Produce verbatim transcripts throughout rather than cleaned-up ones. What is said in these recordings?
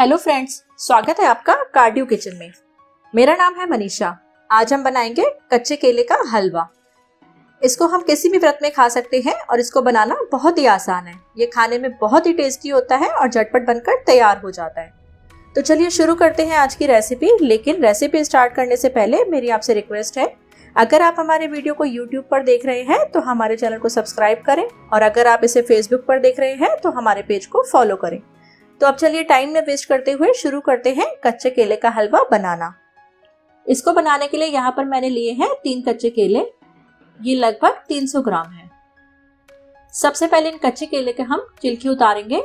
Hello friends, स्वागत है आपका कार्डियो किचन में। मेरा नाम है मनीषा। आज हम बनाएंगे कच्चे केले का हलवा। इसको हम किसी भी व्रत में खा सकते हैं और इसको बनाना बहुत ही आसान है। ये खाने में बहुत ही टेस्टी होता है और झटपट बनकर तैयार हो जाता है। तो चलिए शुरू करते हैं आज की रेसिपी। लेकिन रेसिपी स्टार्ट करने से पहले मेरी आपसे रिक्वेस्ट है, अगर आप हमारे वीडियो को यूट्यूब पर देख रहे हैं तो हमारे चैनल को सब्सक्राइब करें, और अगर आप इसे फेसबुक पर देख रहे हैं तो हमारे पेज को फॉलो करें। तो अब चलिए टाइम में वेस्ट करते हुए शुरू करते हैं कच्चे केले का हलवा बनाना। इसको बनाने के लिए यहाँ पर मैंने लिए हैं तीन कच्चे केले। ये लगभग तीन सौ ग्राम है। सबसे पहले इन कच्चे केले के हम छिलके उतारेंगे।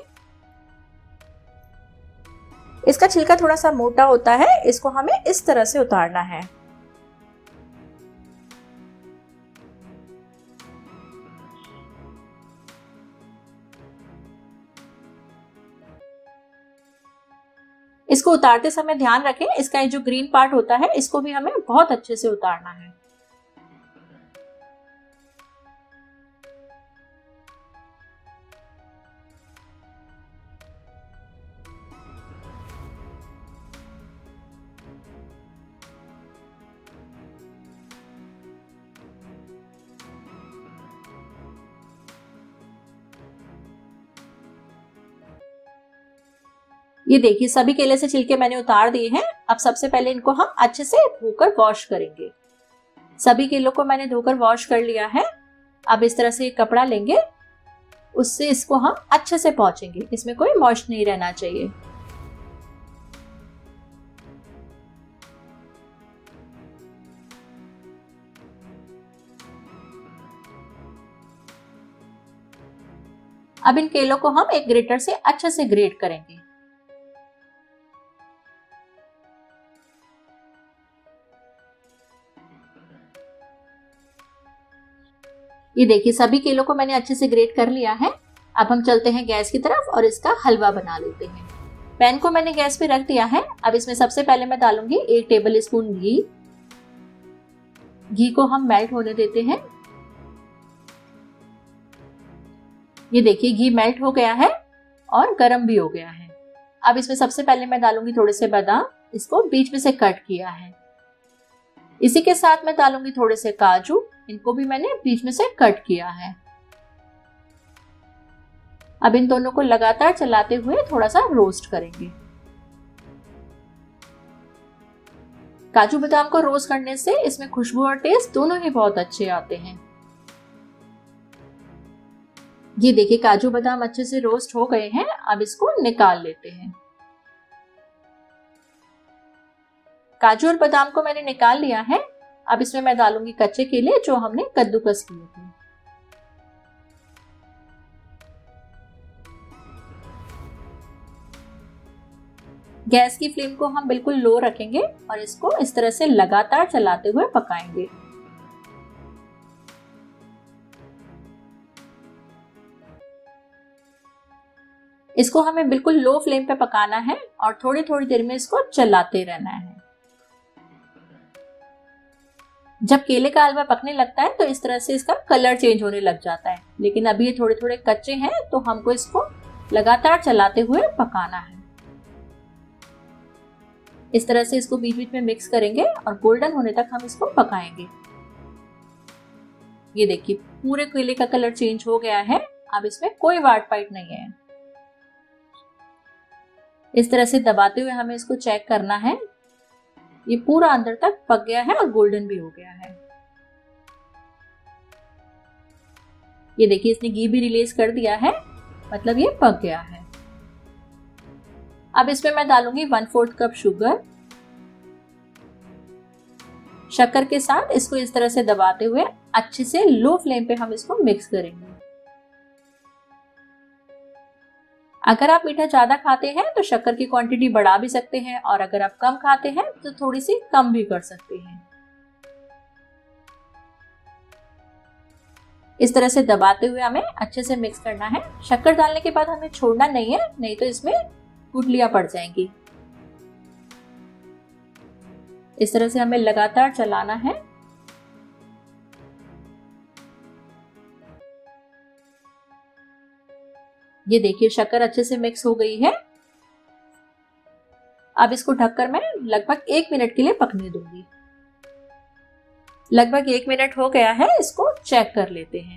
इसका छिलका थोड़ा सा मोटा होता है, इसको हमें इस तरह से उतारना है। इसको उतारते समय ध्यान रखें, इसका ये जो ग्रीन पार्ट होता है इसको भी हमें बहुत अच्छे से उतारना है। ये देखिए सभी केले से छिलके मैंने उतार दिए हैं। अब सबसे पहले इनको हम अच्छे से धोकर वॉश करेंगे। सभी केलों को मैंने धोकर वॉश कर लिया है। अब इस तरह से एक कपड़ा लेंगे, उससे इसको हम अच्छे से पोंछेंगे। इसमें कोई मॉइस्ट नहीं रहना चाहिए। अब इन केलों को हम एक ग्रेटर से अच्छे से ग्रेट करेंगे। ये देखिए सभी केलों को मैंने अच्छे से ग्रेट कर लिया है। अब हम चलते हैं गैस की तरफ और इसका हलवा बना लेते हैं। पैन को मैंने गैस पे रख दिया है। अब इसमें सबसे पहले मैं डालूंगी एक टेबल स्पून घी। घी को हम मेल्ट होने देते हैं। ये देखिए घी मेल्ट हो गया है और गर्म भी हो गया है। अब इसमें सबसे पहले मैं डालूंगी थोड़े से बादाम, इसको बीच में से कट किया है। इसी के साथ मैं डालूंगी थोड़े से काजू, इनको भी मैंने बीच में से कट किया है। अब इन दोनों को लगातार चलाते हुए थोड़ा सा रोस्ट करेंगे। काजू बादाम को रोस्ट करने से इसमें खुशबू और टेस्ट दोनों ही बहुत अच्छे आते हैं। ये देखिए काजू बादाम अच्छे से रोस्ट हो गए हैं। अब इसको निकाल लेते हैं। काजू और बादाम को मैंने निकाल लिया है। अब इसमें मैं डालूंगी कच्चे केले जो हमने कद्दूकस किए थे। गैस की फ्लेम को हम बिल्कुल लो रखेंगे और इसको इस तरह से लगातार चलाते हुए पकाएंगे। इसको हमें बिल्कुल लो फ्लेम पे पकाना है और थोड़ी थोड़ी देर में इसको चलाते रहना है। जब केले का हलवा पकने लगता है तो इस तरह से इसका कलर चेंज होने लग जाता है, लेकिन अभी ये थोड़े थोड़े कच्चे हैं तो हमको इसको लगातार चलाते हुए पकाना है। इस तरह से इसको बीच बीच में मिक्स करेंगे और गोल्डन होने तक हम इसको पकाएंगे। ये देखिए पूरे केले का कलर चेंज हो गया है। अब इसमें कोई वाट पाइट नहीं है। इस तरह से दबाते हुए हमें इसको चेक करना है। ये पूरा अंदर तक पक गया है और गोल्डन भी हो गया है। ये देखिए इसने घी भी रिलीज कर दिया है, मतलब ये पक गया है। अब इसमें मैं डालूंगी वन फोर्थ कप शुगर। शक्कर के साथ इसको इस तरह से दबाते हुए अच्छे से लो फ्लेम पे हम इसको मिक्स करेंगे। अगर आप मीठा ज्यादा खाते हैं तो शक्कर की क्वांटिटी बढ़ा भी सकते हैं, और अगर आप कम खाते हैं तो थोड़ी सी कम भी कर सकते हैं। इस तरह से दबाते हुए हमें अच्छे से मिक्स करना है। शक्कर डालने के बाद हमें छोड़ना नहीं है, नहीं तो इसमें गुठलियां पड़ जाएंगी। इस तरह से हमें लगातार चलाना है। ये देखिए शक्कर अच्छे से मिक्स हो गई है। अब इसको ढककर मैं लगभग एक मिनट के लिए पकने दूंगी। लगभग एक मिनट हो गया है, इसको चेक कर लेते हैं।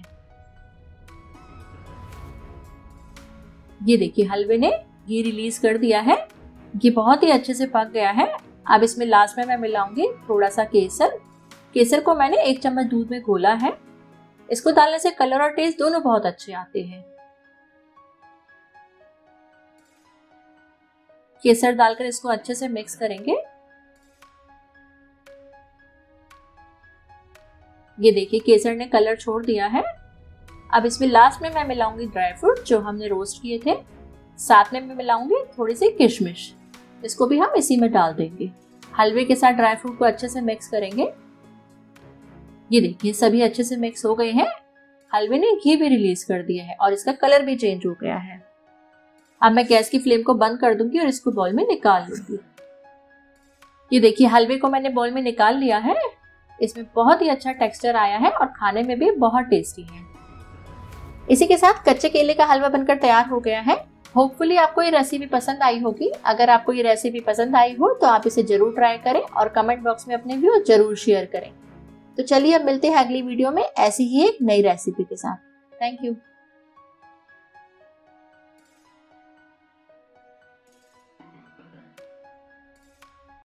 ये देखिए हलवे ने घी रिलीज कर दिया है, ये बहुत ही अच्छे से पक गया है। अब इसमें लास्ट में मैं मिलाऊंगी थोड़ा सा केसर। केसर को मैंने एक चम्मच दूध में घोला है। इसको डालने से कलर और टेस्ट दोनों बहुत अच्छे आते हैं। केसर डालकर इसको अच्छे से मिक्स करेंगे। ये देखिए केसर ने कलर छोड़ दिया है। अब इसमें लास्ट में मैं मिलाऊंगी ड्राई फ्रूट जो हमने रोस्ट किए थे। साथ में मैं मिलाऊंगी थोड़ी सी किशमिश, इसको भी हम इसी में डाल देंगे। हलवे के साथ ड्राई फ्रूट को अच्छे से मिक्स करेंगे। ये देखिए सभी अच्छे से मिक्स हो गए हैं। हलवे ने घी भी रिलीज कर दिया है और इसका कलर भी चेंज हो गया है। अब मैं गैस की फ्लेम को बंद कर दूंगी और इसको बाउल में निकाल लूंगी। ये देखिए हलवे को मैंने बाउल में निकाल लिया है। इसमें बहुत ही अच्छा टेक्सचर आया है और खाने में भी बहुत टेस्टी है। इसी के साथ कच्चे केले का हलवा बनकर तैयार हो गया है। होपफुली आपको ये रेसिपी पसंद आई होगी। अगर आपको ये रेसिपी पसंद आई हो तो आप इसे जरूर ट्राई करें और कमेंट बॉक्स में अपने व्यू जरूर शेयर करें। तो चलिए अब मिलते हैं अगली वीडियो में ऐसी ही एक नई रेसिपी के साथ। Thank you.